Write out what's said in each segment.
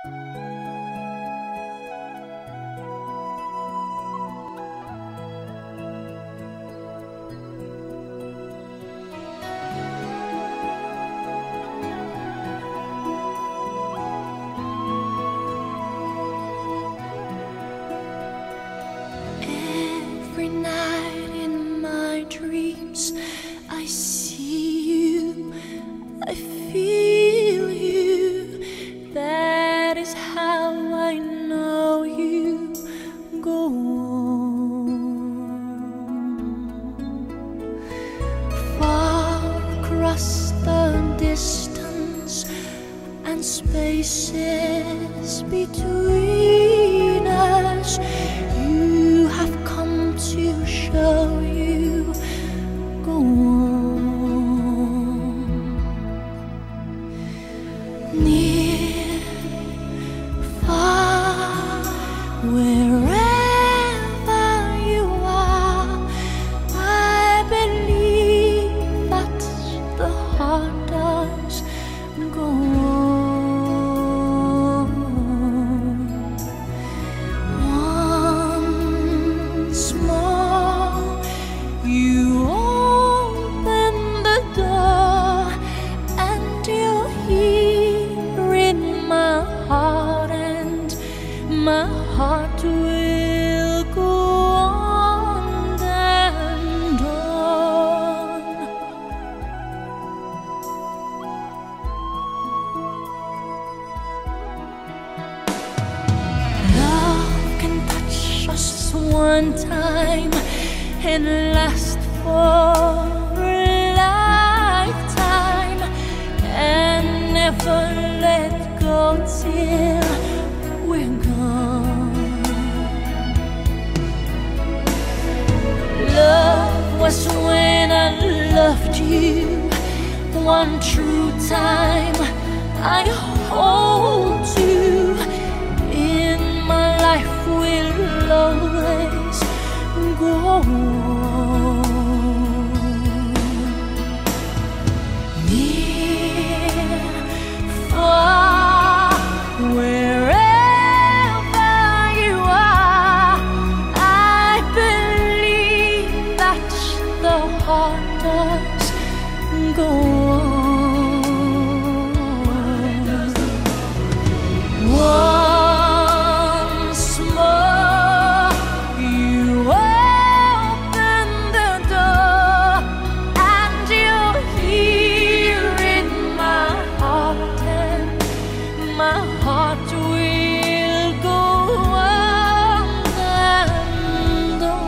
Every night in my dreams I see you, I feel you. That is how I know you. Go on. Far across the distance and spaces between us, you have come to show you. Go on. Near, far, wherever you are, I believe that the heart does. Go on. Once more, you open the door, and you're here in my heart, and my heart will go on and on. Love can touch us one time and last for a lifetime, and never let go till we're gone. Love was when I loved you one true time. I hold you in my life, will always go on. Near, far, wherever you are, I believe that the heart does go on. Once more, you open the door, and you're here in my heart, and my heart will go on and on.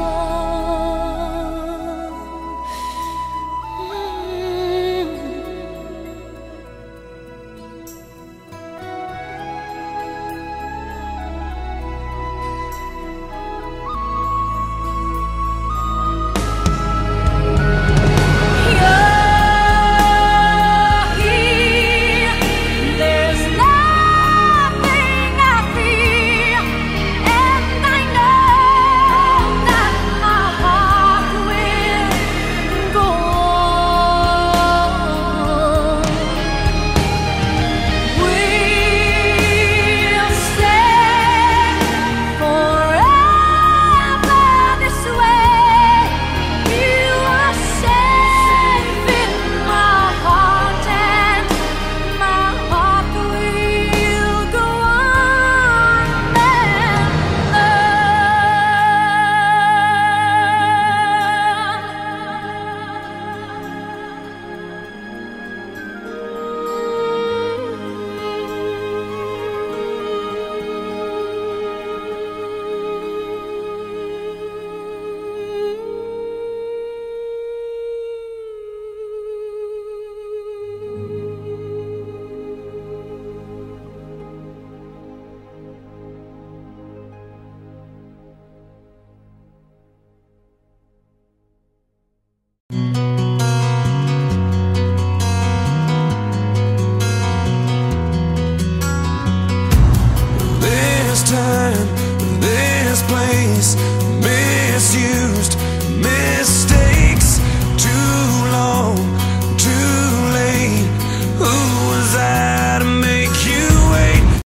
There's nothing I feel, and I know that my heart will go on. We'll stay forever this way. You are safe in my heart, and my heart will go on and This time, this place, misused